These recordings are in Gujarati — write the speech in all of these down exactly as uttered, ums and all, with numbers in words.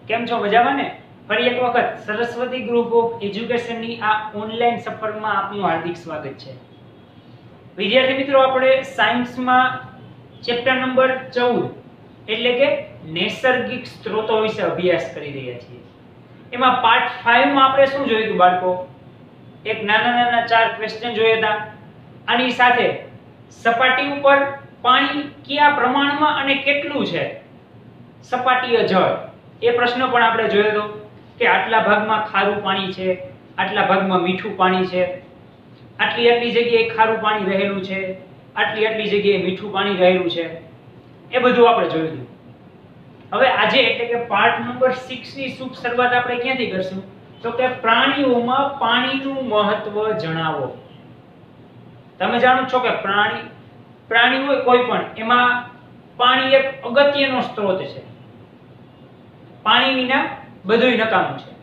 કેમ છો? મજામાં ને? ફરી એક વખત સરસ્વતી ગ્રુપ ઓફ એજ્યુકેશનની આ ઓનલાઈન સફરમાં આપનું હાર્દિક સ્વાગત છે. વિદ્યાર્થી મિત્રો, આપણે સાયન્સમાં ચેપ્ટર નંબર ચૌદ એટલે કે નૈસર્ગિક સ્ત્રોતો વિશે અભ્યાસ કરી રહ્યા છીએ. એમાં પાર્ટ પાંચ માં આપણે શું જોયું હતું બાળકો? એક નાના નાના ચાર ક્વેશ્ચન જોયા હતા. આની સાથે સપાટી ઉપર પાણી કયા પ્રમાણમાં અને કેટલું છે, સપાટીય જળ, એ પ્રશ્ન પણ આપણે જોયો હતો કે આટલા ભાગમાં ખારું પાણી છે, આટલા ભાગમાં મીઠું પાણી છે, આટલી આટલી જગ્યાએ ખારું પાણી રહેલું છે, આટલી આટલી જગ્યાએ મીઠું પાણી રહેલું છે. એ બધું આપણે જોયું હતું. હવે આજે એટલે કે પાર્ટ નંબર છ ની શુભ શરૂઆત આપણે ક્યાંથી કરશું? તો કે પ્રાણીઓમાં પાણીનું મહત્વ જણાવો. તમે જાણો છો કે પ્રાણી પ્રાણી હોય કોઈ પણ, એમાં પાણી એક અગત્યનો સ્ત્રોત છે. પાણી વિના બધું નકામું છે.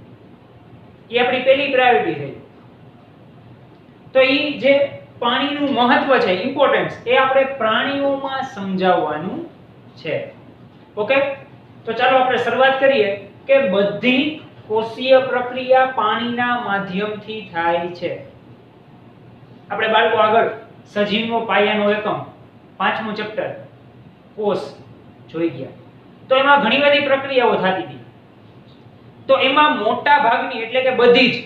એ આપણી પહેલી પ્રાયોરિટી થઈ. તો એ જે પાણીનું મહત્વ છે, ઇમ્પોર્ટન્સ, એ આપણે પ્રાણીઓમાં સમજાવવાનું છે. ઓકે, તો ચાલો આપણે શરૂઆત કરીએ કે બધી કોષીય પ્રક્રિયા પાણીના માધ્યમથી થાય છે. આપણે બાળકો આગળ સજીવનો પાયાનો એકમ પાંચમું ચેપ્ટર કોષ જોઈ ગયા. તો એમાં ઘણી બધી પ્રક્રિયાઓ થતી હતી. તો એમાં મોટા ભાગની એટલે કે બધી જ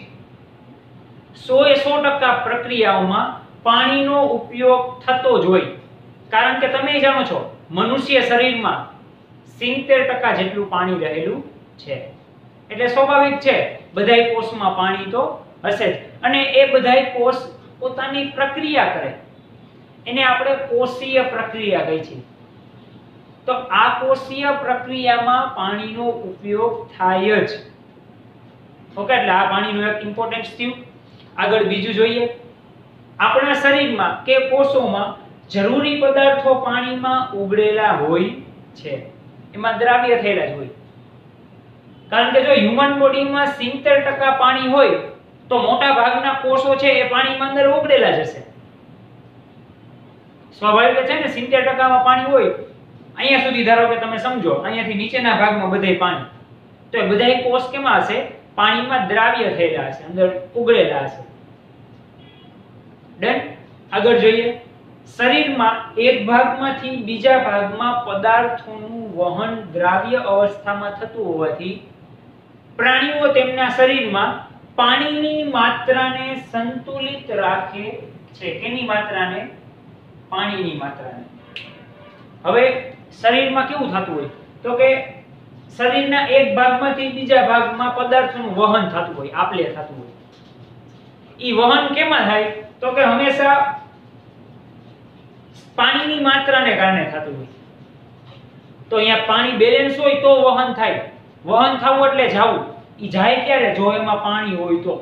સો એ સો ટકા પ્રક્રિયાઓમાં પાણીનો ઉપયોગ થતો જ હોય. કારણ કે તમે જાણો છો મનુષ્ય શરીરમાં સિત્તેર ટકા જેટલું પાણી રહેલું છે. એટલે સ્વાભાવિક છે બધાય કોષમાં પાણી તો હશે જ. અને એ બધાય કોષ પોતાની પ્રક્રિયા કરે, એને આપણે કોષીય પ્રક્રિયા કહી છે. તો આ કોષીય પ્રક્રિયામાં પાણીનો ઉપયોગ થાય જ. ઓકે, એટલે આ પાણીનું એક ઇમ્પોર્ટન્સ થયું. આગળ બીજું જોઈએ. આપણા શરીરમાં કે કોષોમાં જરૂરી પદાર્થો પાણીમાં ઉગડેલા હોય છે. એમાં દ્રાવ્ય થયેલા જ હોય. કારણ કે જો હ્યુમન બોડીમાં સિત્તેર ટકા પાણી હોય તો મોટા ભાગના કોષો છે એ પાણીમાં અંદર ઉગડેલા જ હશે. સ્વાભાવિક છે ને, સિત્તેર ટકા માં પાણી હોય. અહીંયા સુધી ધારો કે તમે સમજો, અહીંયાથી નીચેના ભાગમાં બધાય પાણી, તો એ બધાય કોષ કેમાં હશે? પાણીમાં દ્રાવ્ય થયેલા હશે, અંદર ઉગડેલા હશે. ડન. આગળ જોઈએ. શરીરમાં એક ભાગમાંથી બીજા ભાગમાં પદાર્થોનું વહન દ્રાવ્ય અવસ્થામાં થતું હોવાથી પ્રાણીઓ તેમના શરીરમાં પાણીની માત્રાને સંતુલિત રાખે છે. કેની માત્રાને? પાણીની માત્રાને. હવે શરીરમાં કેવું થતું હોય? તો કે શરીરના એક ભાગમાંથી બીજા ભાગમાં પદાર્થોનું વહન થતું હોય, આપલે થતું હોય. ઈ વહન કેમાં થાય? તો કે હંમેશા પાણીની માત્રાને કારણે થતું હોય. તો અહીંયા પાણી બેલેન્સ હોય તો વહન થાય. વહન થવું એટલે જાવું. ઈ જાય ક્યારે? જો એમાં પાણી હોય તો.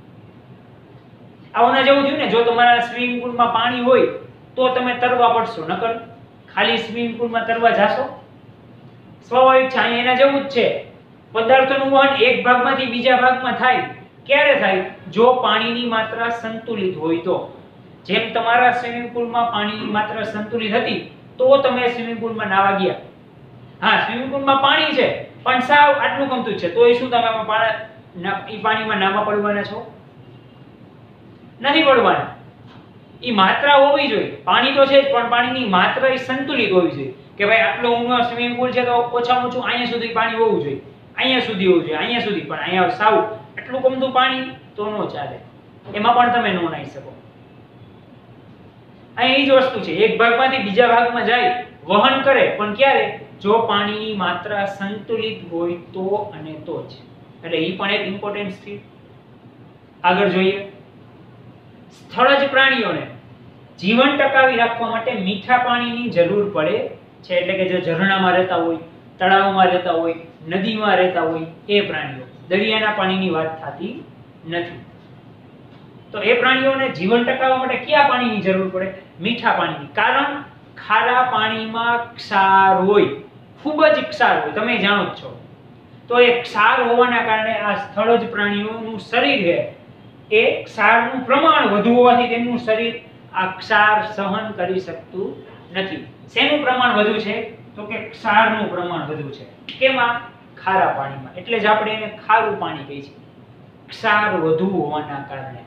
આવના જેવું થયું ને, જો તમારા સ્વિમિંગ પુલમાં પાણી હોય તો તમે તરવા પડશો, નકર ખાલી સ્વિમિંગ પુલમાં તરવા જાશો? સ્વાભાવિક છે. અહીંયા એના જેવું જ છે. પદાર્થોનું વહન એક ભાગમાંથી બીજા ભાગમાં થાય. ક્યારે થાય? જો પાણીની માત્રા સંતુલિત હોય તો. જેમ તમારા સ્વિમિંગ પુલમાં પાણીની માત્રા સંતુલિત હતી તો તમે સ્વિમિંગ પુલમાં નાવા ગયા. હા, સ્વિમિંગ પુલમાં પાણી છે પણ સાવ આટલું ગમતું છે, તો એ શું તમે પાણી ઈ પાણીમાં નાવા પડવાના છો? નથી પડવાના. ઈ માત્રા હોવી જોઈએ. પાણી તો છે જ, પણ પાણીની માત્રા એ સંતુલિત હોવી જોઈએ. કે ભાઈ આટલો ઊંડો સ્વિમિંગ પુલ છે તો ઓછામાં ઓછું અહીંયા સુધી પાણી હોવું જોઈએ, અહીંયા સુધી હોવું જોઈએ, અહીંયા સુધી. પણ અહીંયા સાવ આટલું ગમતું પાણી તો ન ચાલે. એમાં પણ તમે ન નાહી શકો. અહીં એ જ વસ્તુ છે. એક ભાગમાંથી બીજા ભાગમાં જાય, વહન કરે, પણ ક્યારે? જો પાણીની માત્રા સંતુલિત હોય તો અને તો જ. એટલે એ પણ એક ઇમ્પોર્ટન્સ છે. આગળ જોઈએ. સ્થળજ પ્રાણીઓને જીવન ટકાવી રાખવા માટે મીઠા પાણીની જરૂર પડે છે. એટલે કે જે ઝરણામાં રહેતા હોય, તળાવમાં રહેતા હોય, નદીમાં રહેતા હોય એ પ્રાણીઓ. દરિયાના પાણીની વાત થતી નથી. તો એ પ્રાણીઓને જીવન ટકાવવા માટે કયા પાણીની જરૂર પડે? મીઠા પાણીની. કારણ ખારા પાણીમાં ક્ષાર હોય, ખૂબ જ ક્ષાર હોય, તમે જાણો જ છો. તો એ ક્ષાર હોવાના કારણે આ સ્થળજ પ્રાણીઓનું શરીર છે એ ક્ષારનું પ્રમાણ વધુ હોવાથી તેમનું શરીર આ ક્ષાર સહન કરી શકતું નથી. શેનું પ્રમાણ વધુ છે? તો કે ક્ષારનું પ્રમાણ વધુ છે. કેમાં? ખારા પાણીમાં, એટલે જ આપણે એને ખારું પાણી કહીએ છીએ, ક્ષાર વધુ હોવાના કારણે.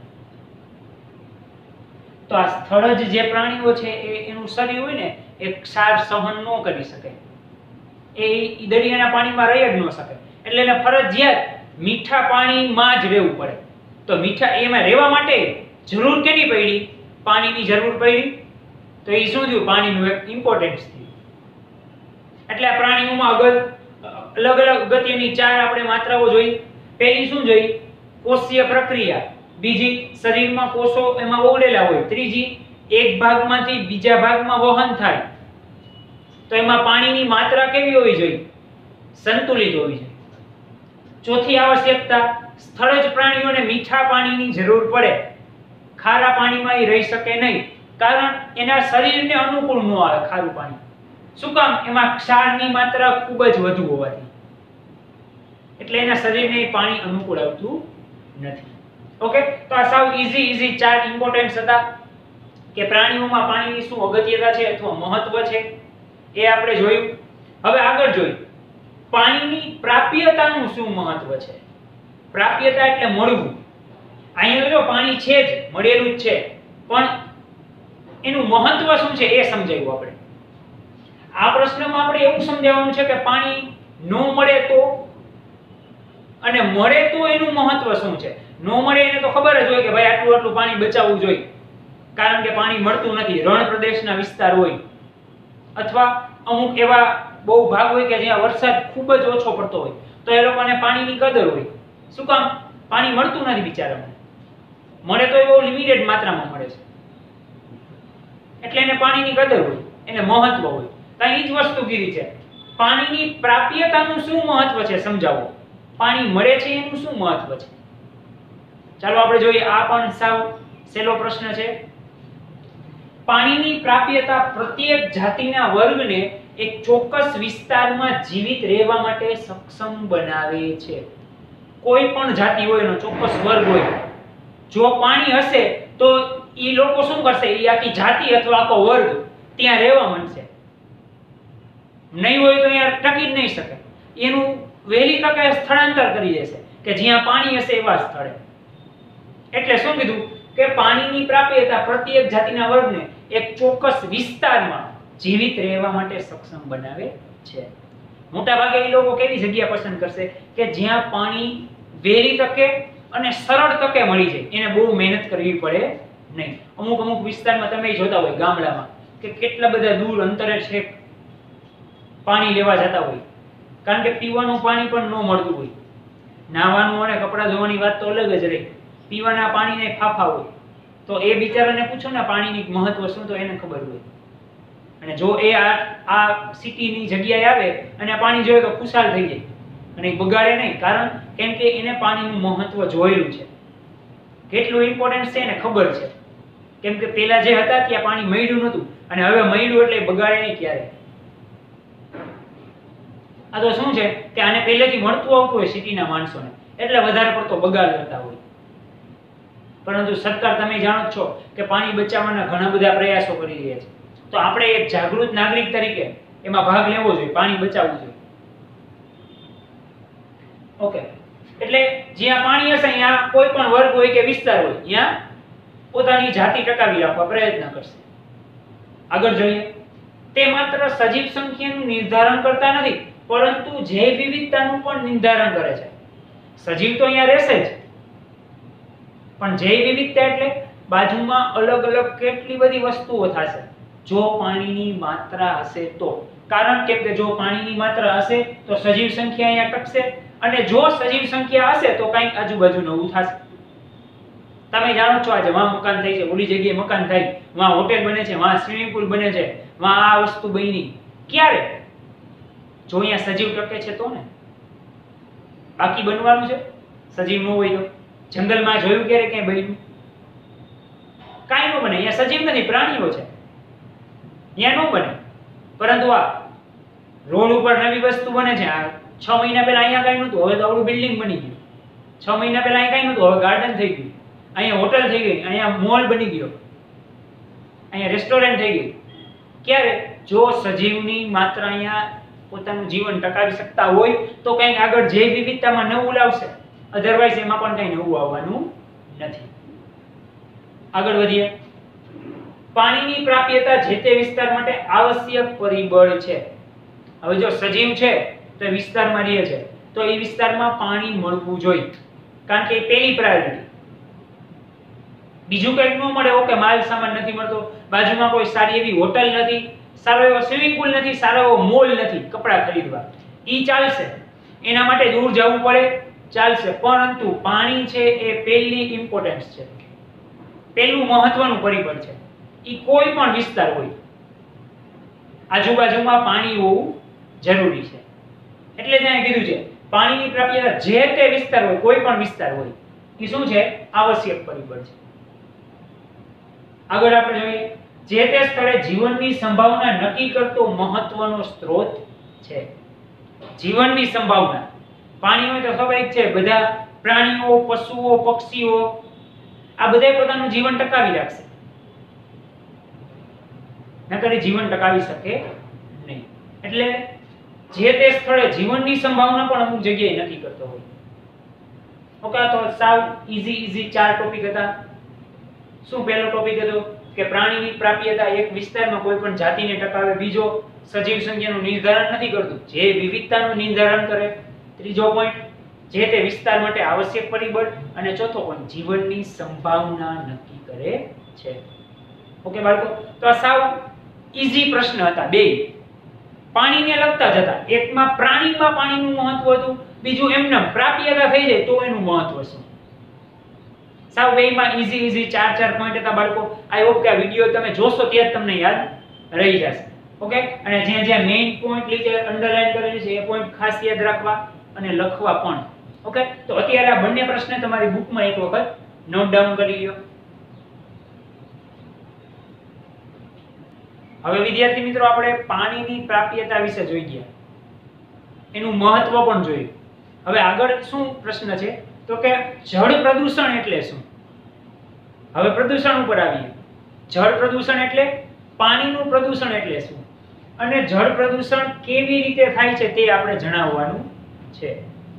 તો આ સ્થળજ જે પ્રાણીઓ છે એ એનું શરીર હોય ને એ ક્ષાર સહન ન કરી શકે, એ દરિયાના પાણીમાં રહી જ ન શકે, એટલે એને ફરજિયાત મીઠા પાણીમાં જ રહેવું પડે. તો મીઠા એમાં રહેવા માટે જરૂર કેની પડી? પાણીની જરૂર પડી. તો એ શું થયું? પાણીનું એક ઇમ્પોર્ટન્સ થયું. એટલે આ પ્રાણીઓમાં અગર અલગ અલગ અગત્યની ચાર આપણે માત્રાઓ જોઈ. પહેલી શું જોઈ? કોષીય પ્રક્રિયા. બીજી, શરીરમાં કોષો એમાં ઓગળેલા હોય. ત્રીજી, એક ભાગમાંથી બીજા ભાગમાં વહન થાય, તો એમાં પાણીની માત્રા કેવી હોવી જોઈએ? સંતુલિત હોવી જોઈએ. ચોથી આવશ્યકતા, સ્થળજ પ્રાણીઓને મીઠા પાણીની જરૂર પડે, ખારા પાણીમાં એ રહી શકે નહીં, કારણ એના શરીરને અનુકૂળ ન આવે ખારું પાણી. શું કામ? એમાં ક્ષારની માત્રા ખૂબ જ વધુ હોવાથી, એટલે એના શરીરને પાણી અનુકૂળ આવતું નથી. ઓકે, તો આ સાવ ઈઝી ઈઝી ચાર ઇમ્પોર્ટન્સ હતા કે પ્રાણીઓમાં પાણીની શું અગત્યતા છે અથવા મહત્વ છે, એ આપણે જોયું. હવે આગળ જોઈએ પાણીની પ્રાપ્યતાનું શું મહત્વ છે. પ્રાપ્યતા એટલે મળવું. અહીંયા જો પાણી છે જ, મળેલું જ છે, પણ એનું મહત્વ શું છે એ સમજાવ્યું આપણે. આ પ્રશ્નમાં આપણે એવું સમજાવવાનું છે કે પાણી ન મળે તો, અને મળે તો એનું મહત્વ શું છે. ન મળે એને તો ખબર જ હોય કે ભાઈ આટલું આટલું પાણી બચાવવું જોઈએ, કારણ કે પાણી મળતું નથી. રણ પ્રદેશના વિસ્તાર હોય અથવા અમુક એવા બહુ ભાગ હોય કે જ્યાં વરસાદ ખૂબ જ ઓછો પડતો હોય, તો એ લોકોને પાણીની કદર હોય. શું કામ? પાણી મળતું નથી બિચારાને. મળે તો એ બહુ લિમિટેડ માત્રામાં મળે છે, એટલે એને પાણીની કદર હોય, એને મહત્વ હોય. તો એ જ વસ્તુ કીધી છે. પાણીની પ્રાપ્યતાનું શું મહત્વ છે સમજાવો. પાણી મળે છે એનું શું મહત્વ છે? ચાલો આપણે જોઈએ. આ પણ સાવ સહેલો પ્રશ્ન છે. પાણીની પ્રાપ્યતા પ્રત્યેક જાતિના વર્ગને એક ચોક્કસ વિસ્તારમાં જીવિત રહેવા માટે સક્ષમ બનાવે છે. કોઈ પણ જાતિ હોય, એનો ચોક્કસ વર્ગ હોય, જો પાણી હશે તો એ લોકો શું કરશે? એ આખી જાતિ અથવા આખો વર્ગ ત્યાં રહેવા માંડશે. નહીં હોય તો અહીંયા ટકી જ નહીં શકે. એનું વહેલી તકે સ્થળાંતર કરી દેશે કે જ્યાં પાણી હશે એવા સ્થળે. એટલે શું કીધું કે પાણીની પ્રાપ્યતા પ્રત્યેક જાતિના વર્ગને એક ચોક્કસ વિસ્તારમાં જીવિત રહેવા માટે સક્ષમ બનાવે છે. મોટા ભાગે એ લોકો કેવી જગ્યા પસંદ કરશે કે જ્યાં પાણી વહેલી તકે અને સરળ તકે મળી જાય, એને બહુ મહેનત કરવી પડે નહીં. અમુક અમુક વિસ્તારમાં તમે જોતા હોય ગામડામાં કે કેટલા બધા દૂર અંતરે છે પાણી લેવા જતા હોય, કારણ કે પીવાનું પાણી પણ ન મળતું હોય. નાહવાનું અને કપડાં ધોવાની વાત તો અલગ જ રહી, પીવાના પાણીને ફાફા હોય. તો એ બિચારાને પૂછો ને પાણીની મહત્વ શું, તો એને ખબર હોય. અને જો એ આ આ સિટીની જગ્યાએ આવે અને પાણી જોઈએ તો ખુશાલ થઈ જાય અને એ બગાડે નહીં, કારણ કેમ કે એને પાણીનું મહત્વ જોયેલું છે, કેટલું ઇમ્પોર્ટન્સ છે એને ખબર છે. કેમ કે પેલા જે હતા ત્યાં પાણી મળ્યું નહોતું, અને હવે મળ્યું એટલે બગાડે નહીં ક્યારે. આ તો શું છે કે આને પહેલેથી મળતું આવતું હોય સિટીના માણસોને, એટલે વધારે પડતો બગાડ કરતા હોય. પરંતુ સરકાર, તમે જાણો છો કે પાણી બચાવવાના ઘણા બધા પ્રયાસો કરી રહી છે. તો આપણે એક જાગૃત નાગરિક તરીકે એમાં ભાગ લેવો જોઈએ, પાણી બચાવવું જોઈએ. ઓકે, એટલે જ્યાં પાણી હશે ત્યાં કોઈ પણ વર્ગ હોય કે વિસ્તાર હોય, ત્યાં પોતાની જાતિ ટકાવી રાખવા પ્રયત્ન કરશે. આગળ જોઈએ. તે માત્ર સજીવ સંખ્યાનું નિર્ધારણ કરતા નથી, પરંતુ જૈવ વિવિધતાનું પણ નિર્ધારણ કરે છે. સજીવ તો અહીંયા રહેશે જ, પણ જૈવ વિવિધતા એટલે બાજુમાં અલગ અલગ કેટલી બધી વસ્તુઓ થશે જો પાણીની માત્રા હશે તો. કારણ કેમ કે જો પાણીની માત્રા હશે તો સજીવ સંખ્યા અહીંયા ટકશે, અને જો સજીવ સંખ્યા હશે તો કંઈક આજુબાજુ નવું થશે. તમે જાણો છો આજે વાં મકાન થાય છે, ઓલી જગ્યાએ મકાન થાય, વાં હોટેલ બને છે, વાં સ્વિમિંગ પુલ બને છે, વાં આ વસ્તુ બની. ક્યારે? જો અહીંયા સજીવ ટકે છે તો ને. બાકી બનવાનું છે સજીવ ન હોય તો. જંગલમાં જોયું ક્યારે ક્યાંય બન્યું? કાંઈ ન બને. અહીંયા સજીવ નથી, પ્રાણીઓ છે, અહીંયા ન બને. પરંતુ આ રોડ ઉપર નવી વસ્તુ બને છે. આ છ મહિના પહેલા અહીંયા કાંઈ નહોતું, હવે તો આવડું બિલ્ડિંગ બની ગયું. છ મહિના પહેલા અહીંયા કાંઈ નહોતું, હવે ગાર્ડન થઈ ગયું. અહીંયા હોટલ થઈ ગઈ, અહીંયા મોલ બની ગયો, અહીંયા રેસ્ટોરન્ટ થઈ ગઈ. ક્યારે? જો સજીવની માત્રા અહીંયા પોતાનું જીવન ટકાવી શકતા હોય તો કંઈક આગળ જૈવ વિવિધતામાં નવું લાવશે, અધરવાઇઝ એમાં પણ કંઈ નવું આવવાનું નથી. આગળ વધીએ. પાણીની પ્રાપ્યતા જે તે વિસ્તાર માટે આવશ્યક પરિબળ છે. હવે જો સજીવ છે તો વિસ્તારમાં રહે છે તો એ વિસ્તારમાં પાણી મળવું જોઈએ, કારણ કે એ પહેલી પ્રાયોરિટી. બીજું કંઈક ન મળે, ઓકે માલ સામાન નથી મળતો, બાજુમાં કોઈ સારી એવી હોટલ નથી, સારો એવો સ્વિમિંગ પુલ નથી, સારો એવો મોલ નથી કપડાં ખરીદવા, ઈ ચાલશે, એના માટે દૂર જવું પડે, ચાલશે. પરંતુ પાણી છે એ પહેલી ઇમ્પોર્ટન્સ છે, પહેલું મહત્વનું પરિબળ છે. ઈ કોઈ પણ વિસ્તાર હોય આજુબાજુમાં પાણી હોવું જરૂરી છે. એટલે જ અહીંયા કીધું છે પાણીની પ્રાપ્યતા જે તે વિસ્તાર હોય, કોઈ પણ વિસ્તાર હોય, એ શું છે? આવશ્યક પરિબળ છે. આગળ આપણે જોઈએ, જે તે સ્થળે જીવનની સંભાવના નક્કી કરતો મહત્વનો સ્ત્રોત છે. જીવનની સંભાવના, પાણી હોય તો સ્વાભાવિક છે બધા પ્રાણીઓ, પશુઓ, પક્ષીઓ આ બધા પોતાનું જીવન ટકાવી રાખશે, નકર જીવન ટકાવી શકે નહીં. એટલે જે તે સ્થળે જીવનની સંભાવના પણ અમુક જગ્યાએ નક્કી કરતો હોય. ઓકે, તો સાવ ઈઝી ઈઝી ચાર ટોપિક હતા. શું પહેલો ટોપિક હતો કે પ્રાણીની પ્રાપ્યતા એક વિસ્તારમાં કોઈ પણ જાતિને ટકાવે. બીજો, સજીવ સંખ્યાનું નિર્ધારણ નથી કરતું, જે વિવિધતાનું નિર્ધારણ કરે. ત્રીજો પોઈન્ટ, જે તે વિસ્તાર માટે આવશ્યક પરિબળ. અને ચોથો પોઈન્ટ, જીવનની સંભાવના નક્કી કરે છે. ઓકે બાળકો, તો આ સાવ ઈઝી પ્રશ્ન હતા બે, પાણીને લગતા જ હતા. એકમાં પ્રાણીમાં પાણીનું મહત્વ હતું, બીજું એમને પ્રાપ્યતા થઈ જાય તો એનું મહત્વ શું. સાવ બેમાં ઈઝી ઈઝી ચાર ચાર પોઈન્ટ હતા બાળકો. આઈ હોપ કે આ વિડિયો તમે જોશો ત્યારે તમને યાદ રહી જશે. ઓકે, અને જ્યાં જ્યાં મેઇન પોઈન્ટ લીધે અંડરલાઈન કરેલી છે એ પોઈન્ટ ખાસ યાદ રાખવા અને લખવા પણ. ઓકે, તો અત્યારે આ બંને પ્રશ્ન તમારી બુકમાં એક વખત નોટ ડાઉન કરી લો. હવે વિદ્યાર્થી મિત્રો, આપણે પાણીની પ્રાપ્યતા વિશે જોઈ ગયા, એનું મહત્વ પણ જોયું. હવે આગળ શું પ્રશ્ન છે તો કે જળ પ્રદૂષણ એટલે શું. હવે પ્રદૂષણ ઉપર આવીએ. જળ પ્રદૂષણ એટલે પાણીનું પ્રદૂષણ એટલે શું, અને જળ પ્રદૂષણ કેવી રીતે થાય છે તે આપણે જણાવવાનું છે.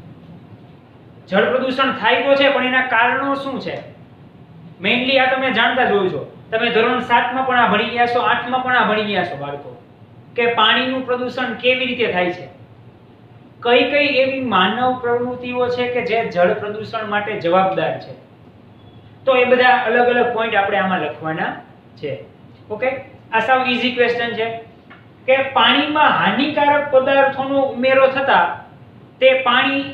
જળ પ્રદૂષણ થાય તો છે, પણ એના કારણો શું છે મેઇનલી આ તમે જાણતા જ હોય છો. તમે ધોરણ સાત માં પણ આ ભણી ગયા છો, આઠ માં પણ આ ભણી ગયા છો બાળકો, કે પાણીનું પ્રદૂષણ કેવી રીતે થાય છે, કઈ કઈ એવી માનવ પ્રવૃત્તિઓ છે કે જે જળ પ્રદૂષણ માટે જવાબદાર છે. તો એ બધા અલગ અલગ પોઈન્ટ આપણે આમાં લખવાના છે. ઓકે, આ સાવ ઈઝી ક્વેશ્ચન છે કે પાણીમાં હાનિકારક પદાર્થોનો ઉમેરો થતા તે પાણી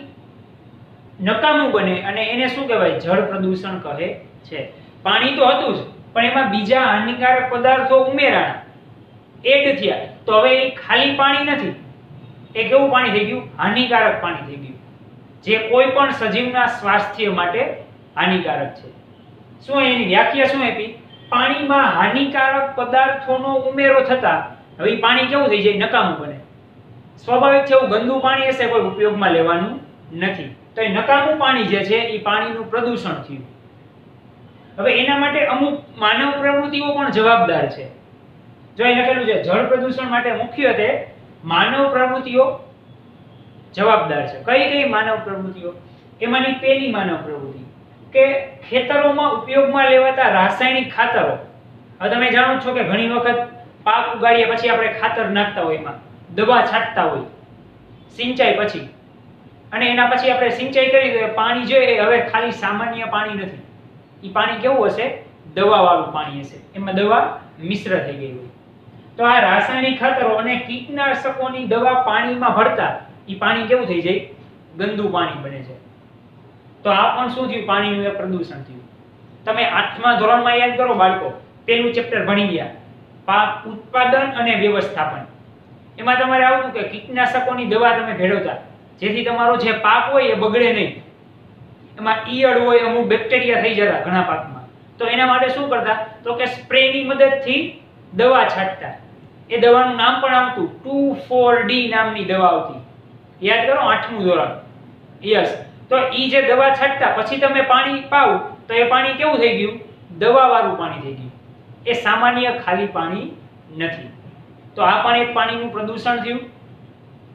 નકામું બને અને એને શું કહેવાય? જળ પ્રદૂષણ કહે છે. પાણી તો હતું જ, પણ એમાં બીજા હાનિકારક પદાર્થો ઉમેરાણા, એડ થયા, તો હવે એ ખાલી પાણી નથી. એ કેવું પાણી થઈ ગયું? હાનિકારક પાણી થઈ ગયું, જે કોઈ પણ સજીવના સ્વાસ્થ્ય માટે હાનિકારક છે. શું એની વ્યાખ્યા શું આપી? પાણીમાં હાનિકારક પદાર્થોનો ઉમેરો થતા હવે પાણી કેવું થઈ જાય? નકામું બને. સ્વાભાવિક છે, એવું ગંદુ પાણી હશે કોઈ ઉપયોગમાં લેવાનું નથી, તો એ નકામું પાણી જે છે એ પાણીનું પ્રદૂષણ થયું. હવે એના માટે અમુક માનવ પ્રવૃત્તિઓ પણ જવાબદાર છે. જો એ લખેલું છે જળ પ્રદૂષણ માટે મુખ્યત્વે માનવ પ્રવૃત્તિઓ જવાબદાર છે. કઈ કઈ માનવ પ્રવૃત્તિઓ? એમાંની પહેલી માનવ પ્રવૃત્તિ કે ખેતરોમાં ઉપયોગમાં લેવાતા રાસાયણિક ખાતરો. હવે તમે જાણો છો કે ઘણી વખત પાક ઉગાડ્યા પછી આપણે ખાતર નાખતા હોય, એમાં દવા છાંટતા હોય સિંચાઈ પછી, અને એના પછી આપણે સિંચાઈ કરી તો પાણી જે હવે ખાલી સામાન્ય પાણી નથી, એ પાણી કેવું હશે? દવા વાળું પાણી હશે, એમાં દવા મિશ્ર થઈ ગઈ હોય. તો આ રાસાયણિક ખાતરો અને કીટનાશકોની દવા પાણીમાં ભળતા એ પાણી કેવું થઈ જાય? ગંદુ પાણી બને છે. તો આ પણ શું થયું? પાણીનું એક પ્રદૂષણ થયું. તમે આઠમા ધોરણમાં યાદ કરો બાળકો, પહેલું ચેપ્ટર ભણી ગયા, પાક ઉત્પાદન અને વ્યવસ્થાપન. એમાં તમારે આવતું કે કીટનાશકોની દવા તમે ભેળવતા, જેથી તમારો જે પાક હોય એ બગડે નહીં. એમાં ઈયળ હોય, અમુક બેક્ટેરિયા થઈ જતા ઘણા પાકમાં, તો એના માટે શું કરતા? તો કે સ્પ્રેની મદદથી દવા છાંટતા. એ દવાનું નામ પણ આવતું ટુ ફોર ડી નામની દવા આવતી. યાદ કરો, આઠમું ધોરણ. યસ, તો ઈ જે દવા છાંટતા પછી તમે પાણી પાવ તો એ પાણી કેવું થઈ ગયું? દવા વાળું પાણી થઈ ગયું. એ સામાન્ય ખાલી પાણી નથી. તો આ પણ એક પાણીનું પ્રદૂષણ થયું.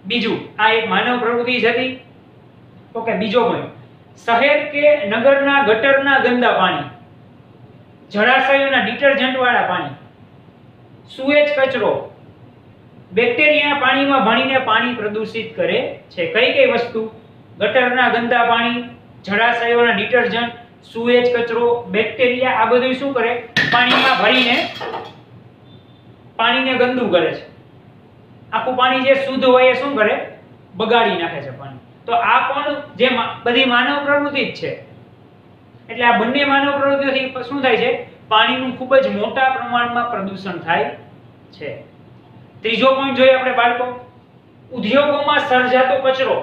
બીજું આ એક માનવ પ્રવૃત્તિ જ હતી. ઓકે, બીજો પોઈન્ટ, શહેર કે નગરના ગટરના ગંદા પાણી, જળાશયોના ડિટર્જન્ટ વાળા પાણી, સુએજ કચરો બેક્ટેરિયા પાણીમાં ભળીને પાણી પ્રદૂષિત કરે છે. કઈ કઈ વસ્તુ? ગટરના ગંદા પાણી, જળાશયોના ડિટર્જન્ટ, સુએજ કચરો, બેક્ટેરિયા, આ બધું શું કરે? પાણીમાં ભળીને પાણીને ગંદુ કરે છે. આખું પાણી જે શુદ્ધ હોય એ શું કરે? બગાડી નાખે છે પાણી. તો આ પણ જે બધી માનવ પ્રવૃત્તિ જ છે. એટલે આ બંને માનવ પ્રવૃત્તિઓથી શું થાય છે? પાણીનું ખૂબ જ મોટા પ્રમાણમાં પ્રદૂષણ થાય છે. ત્રીજો પોઈન્ટ જોઈએ આપણે બાળકો, ઉદ્યોગોમાં સર્જાતો કચરો,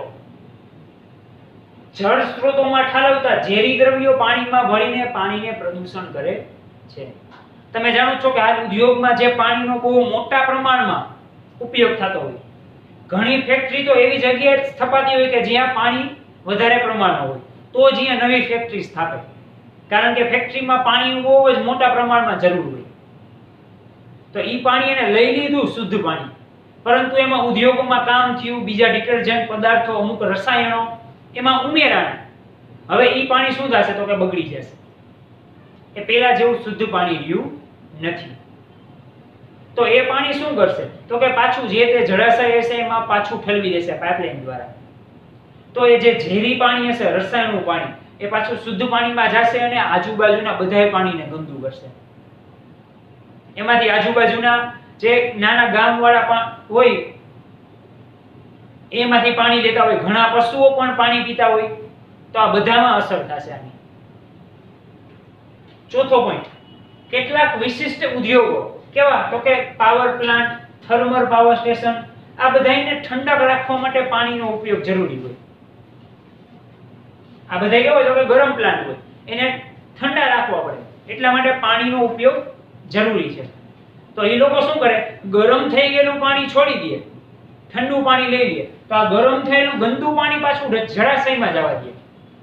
જળ સ્ત્રોતોમાં ઠાલવતા ઝેરી દ્રવ્યો પાણીમાં ભળીને પાણીને પ્રદૂષણ કરે છે. તમે જાણો છો કે હાલ ઉદ્યોગમાં જે પાણીનો બહુ મોટા પ્રમાણમાં ઉપયોગ થતો હોય, ઘણી ફેક્ટરી તો એવી જગ્યાએ સ્થપાતી હોય કે જ્યાં પાણી વધારે પ્રમાણમાં હોય, તો જ અહીંયા નવી ફેક્ટરી સ્થાપે. કારણ કે ફેક્ટરીમાં પાણીનું બહુ જ મોટા પ્રમાણમાં જરૂર હોય. તો ઈ પાણી એને લઈ લીધું શુદ્ધ પાણી, પરંતુ એમાં ઉદ્યોગોમાં કામ થયું, બીજા ડિટર્જન્ટ પદાર્થો, અમુક રસાયણો એમાં ઉમેરાણા. હવે ઈ પાણી શું થશે? તો કે બગડી જશે. એ પેલા જેવું શુદ્ધ પાણી રહ્યું નથી. તો એ પાણી શું કરશે? તો કે પાછું જે તે જળાશય હશે એમાં પાછું ઠલવી દેશે પાઇપલાઇન દ્વારા. તો એ જે ઝેરી પાણી હશે, રસાયણનું પાણી, એ પાછું શુદ્ધ પાણીમાં જશે અને આજુબાજુના બધાય પાણીને ગંદુ કરશે. એમાંથી આજુબાજુના જે નાના ગામવાળા હોય એમાંથી પાણી લેતા હોય, ઘણા પશુઓ પણ પાણી પીતા હોય, તો આ બધામાં અસર થશે આની. ચોથો પોઈન્ટ, કેટલાક વિશિષ્ટ ઉદ્યોગો કેવા? તો કે power plant, thermal power station, આ બધાને ઠંડક રાખવા માટે પાણીનો ઉપયોગ જરૂરી હોય. આ બધા કેવા હોય? તો કે ગરમ પ્લાન્ટ હોય, એને ઠંડા રાખવા પડે, એટલા માટે પાણીનો ઉપયોગ જરૂરી છે. તો એ લોકો શું કરે? ગરમ થઈ ગયેલું પાણી છોડી દે, ઠંડુ પાણી લઈ લે, તો આ ગરમ થયેલું ગંદુ પાણી પાછું જળાશયમાં જવા દે.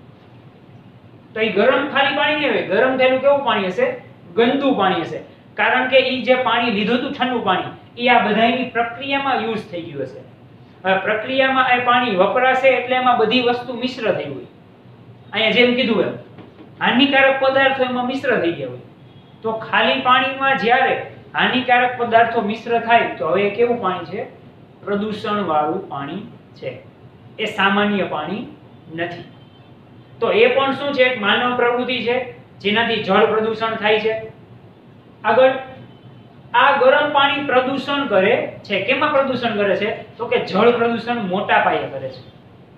તો એ ગરમ ખાલી પાણી નહીં હોય, ગરમ થયેલું કેવું પાણી હશે? ગંદુ પાણી હશે. કારણ કે ઈ જે પાણી લીધું હતું ઠંડુ પાણી, એ આ બધાની પ્રક્રિયામાં યુઝ થઈ ગયું હશે. હવે પ્રક્રિયામાં આ પાણી વપરાશે એટલે એમાં બધી વસ્તુ મિશ્ર થઈ હોય. અહીંયા જેમ કીધું એમ હાનિકારક પદાર્થો એમાં મિશ્ર થઈ ગયા હોય. તો ખાલી પાણીમાં જ્યારે હાનિકારક પદાર્થો મિશ્ર થાય તો હવે કેવું પાણી છે? પ્રદૂષણ વાળું પાણી છે. એ સામાન્ય પાણી નથી. તો એ પણ શું છે? એક માનવ પ્રવૃત્તિ છે જેનાથી જળ પ્રદૂષણ થાય છે. આગળ, આ ગરમ પાણી પ્રદૂષણ કરે છે. કેમાં પ્રદૂષણ કરે છે? તો કે જળ પ્રદૂષણ મોટા પાયે કરે છે.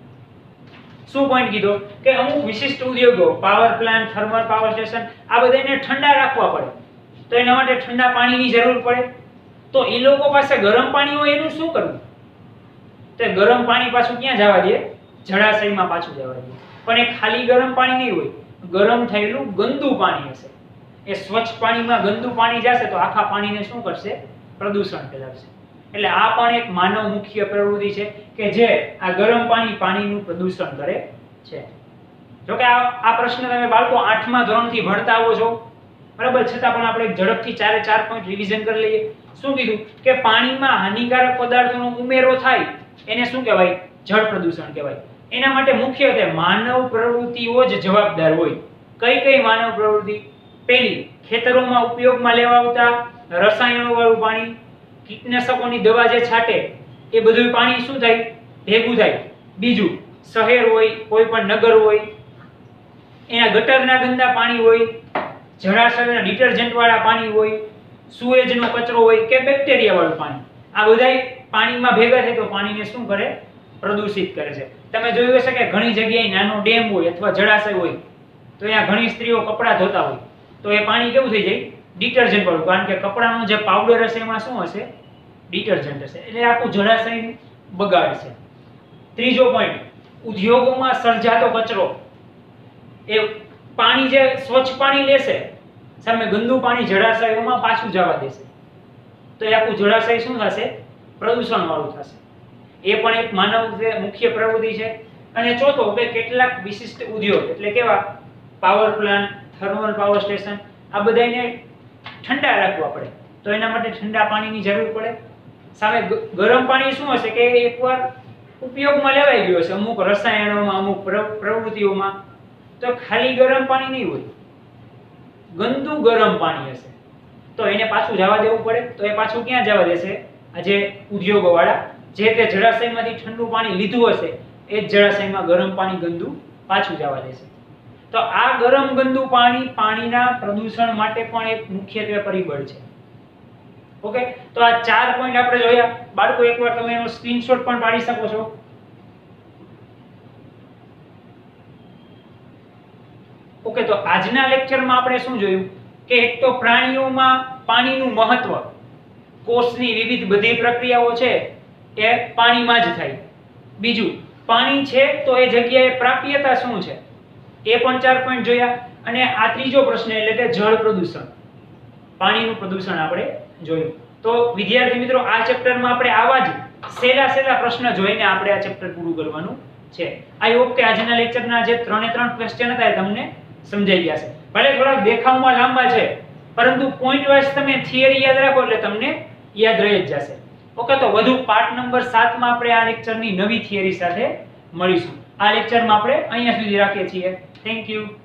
શું પોઈન્ટ કીધો? કે અમુક વિશિષ્ટ ઉદ્યોગો, power plant, thermal power station, આ બધાને ઠંડા રાખવા પડે, તો એના માટે ઠંડા પાણીની જરૂર પડે. તો એ લોકો પાસે ગરમ પાણી હોય, એનું શું કરવું? તો ગરમ પાણી પાછું ક્યાં જવા દે? જળાશયમાં પાછું જવા દે. પણ એ ખાલી ગરમ પાણી નહીં હોય, ગરમ થયેલું ગંદુ પાણી હશે. એ સ્વચ્છ પાણીમાં ગંદુ પાણી જશે તો આખા પાણીને શું કરશે? પ્રદૂષણ ફેલાવશે. એટલે આ પણ એક માનવ મુખ્ય પ્રવૃત્તિ છે કે જે આ ગરમ પાણી પાણીનું પ્રદૂષણ કરે છે. જો કે આ આ પ્રશ્ન તમે બાળકો આઠમા ધોરણથી ભણતા આવો છો, બરાબર, છતાં પણ આપણે ઝડપથી ચારે ચાર પોઈન્ટ રિવિઝન કરી લઈએ. શું કીધું? કે પાણીમાં હાનિકારક પદાર્થોનો ઉમેરો થાય એને શું કહેવાય? જળ પ્રદૂષણ કહેવાય. એના માટે મુખ્યત્વે માનવ પ્રવૃત્તિઓ જ જવાબદાર હોય. કઈ કઈ માનવ પ્રવૃત્તિ? પહેલી, ખેતરોમાં ઉપયોગમાં લેવાતા રસાયણો વાળું પાણી, કીટનાશકોની દવા જે છાંટે એ બધું પાણી શું થાય? ભેગું થાય. બીજું, શહેર હોય, કોઈ પણ નગર હોય, એના ગટરના ગંદા પાણી હોય, જળાશયના ડિટર્જન્ટ વાળા પાણી હોય, સુએજનો કચરો હોય કે બેક્ટેરિયા વાળું પાણી, આ બધાય પાણીમાં ભેગા થાય તો પાણીને શું કરે? પ્રદૂષિત કરે છે. તમે જોયું હશે કે ઘણી જગ્યાએ નાનો ડેમ હોય અથવા જળાશય હોય, તો અહીંયા ઘણી સ્ત્રીઓ કપડાં ધોતા હોય, તો એ પાણી કેવું થઈ જાય? ડિટર્જન્ટ વાળું. કારણ કે કપડાનો જે પાવડર હશે એમાં શું હશે? ડિટર્જન્ટ હશે. એટલે આખું જળાશય બગાડશે. ત્રીજો પોઈન્ટ, ઉદ્યોગોમાં સર્જાતો કચરો. એ પાણી જે સ્વચ્છ પાણી લેશે સામે ગંદુ પાણી જળાશયોમાં પાછું જવા દેશે, તો એ આખું જળાશય શું થશે? પ્રદૂષણ વાળું થશે. એ પણ એક માનવ મુખ્ય પ્રવૃત્તિ છે. અને ચોથો, કે કેટલાક વિશિષ્ટ ઉદ્યોગ એટલે કેવા? Power plant, thermal power station, આ બધાને ઠંડા રાખવા પડે, તો એના માટે ઠંડા પાણીની જરૂર પડે. સામે ગરમ પાણી શું હશે? કે એકવાર ઉપયોગમાં લેવાઈ ગયો છે અમુક રસાયણોમાં, અમુક પ્ર- પ્રવૃત્તિઓમાં, તો ખાલી ગરમ પાણી નહીં હોય, ગંદુ ગરમ પાણી હશે તો એને પાછું જવા દેવું પડે. તો એ પાછું ક્યાં જવા દેશે? આ જે ઉદ્યોગોવાળા જે તે જળાશયમાંથી ઠંડુ પાણી લીધું હશે એ જ જળાશયમાં ગરમ પાણી ગંદુ પાછું જવા દેશે. તો આ ગરમ ગંદુ પાણી પાણીના પ્રદૂષણ માટે પણ એક મુખ્યત્વે પરિબળ છે. ઓકે, તો આ ચાર પોઈન્ટ આપણે જોયા. બાળકો એકવાર તમે એનો સ્ક્રીનશોટ પણ પાડી શકો છો. ઓકે, તો આજના લેક્ચરમાં આપણે શું જોયું કે એક તો પ્રાણીઓમાં પાણીનું મહત્વ, કોષની વિવિધ બધી પ્રક્રિયાઓ છે એ પાણીમાં જ થાય. બીજું, પાણી છે તો એ જગ્યાએ પ્રાપ્યતા શું છે એ પણ ચાર પોઈન્ટ જોયા. અને આ ત્રીજો પ્રશ્ન એટલે કે જળ પ્રદૂષણ, પાણીનું પ્રદૂષણ આપણે જોયું. તો વિદ્યાર્થી મિત્રો, આ ચેપ્ટરમાં આપણે આવા જ સહેલા સહેલા પ્રશ્ન જોઈને આપણે આ ચેપ્ટર પૂરું કરવાનું છે. આઈ હોપ કે આજના લેક્ચરના જે ત્રણે ત્રણ ક્વેશ્ચન હતા એ તમને સમજાઈ ગયા છે. ભલે થોડા દેખાવમાં લાંબા છે પરંતુ પોઈન્ટ વાઇઝ તમે થિયરી યાદ રાખો એટલે તમને યાદ રહી જ જશે. ઓકે, તો વધુ પાર્ટ નંબર સાત માં આપણે આ લેક્ચરની નવી થિયરી સાથે મળીશું. આ લેક્ચરમાં આપણે અહીંયા સુધી રાખીએ છીએ. Thank you.